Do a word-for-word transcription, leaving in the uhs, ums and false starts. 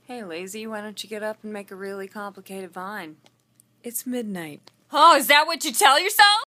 Hey, lazy, why don't you get up and make a really complicated vine? It's midnight. Oh, is that what you tell yourself?